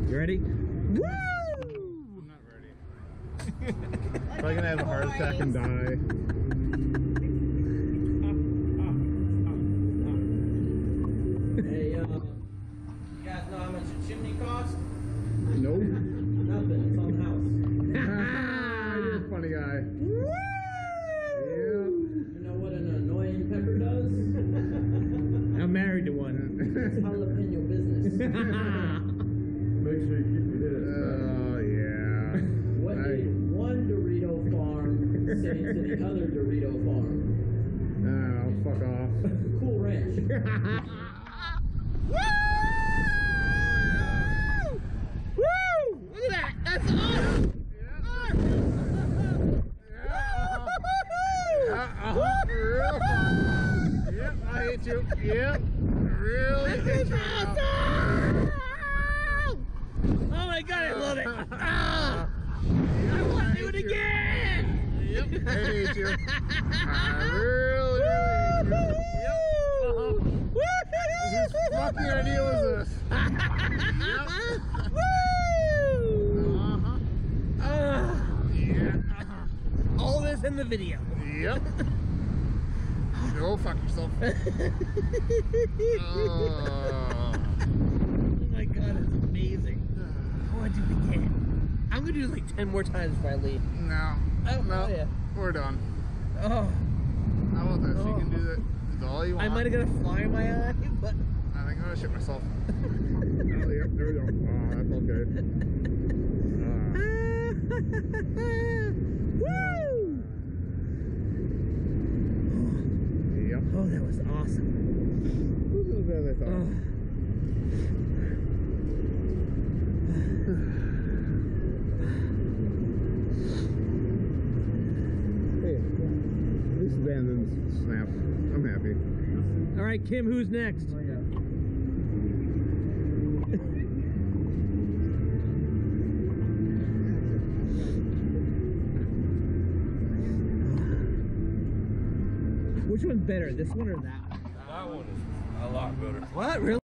You ready? Woo! I'm not ready. Probably gonna have a heart attack and die. Hey, you guys know how much a chimney costs? Nope. Nothing. It's on the house. You're a funny guy. Woo! Yeah. You know what an annoying pepper does? I'm married to one. It's jalapeno business. Make sure you keep your head. Oh, yeah. What did one Dorito farm say to the other Dorito farm? Oh, fuck off. Cool Ranch. Woo! Woo! Look at that! That's awesome! Yep, I hate you. Yep, really hate you. Awesome! Oh my god, I love it! Ah! I want to do it again! Yep, I hate you. I really hate you. Yep. Whose fucking idea was this? Yep. Yeah. All this in the video. Yep. Go fuck yourself. Oh my god, it's amazing. I want to do it again. I'm gonna do it like 10 more times before I leave. No. Oh, No. yeah. We're done. Oh. How about this? You can do that. It's all you want. I might have got a fly in my eye, but... I think I'm gonna shit myself. Oh, yep, there we go. Oh, that's okay. Woo! Yep. Oh, that was awesome. This is better than I thought. Hey, at least the band didn't snap. I'm happy. All right, Kim, who's next? Which one's better, this one or that one? That one is a lot better. What, really?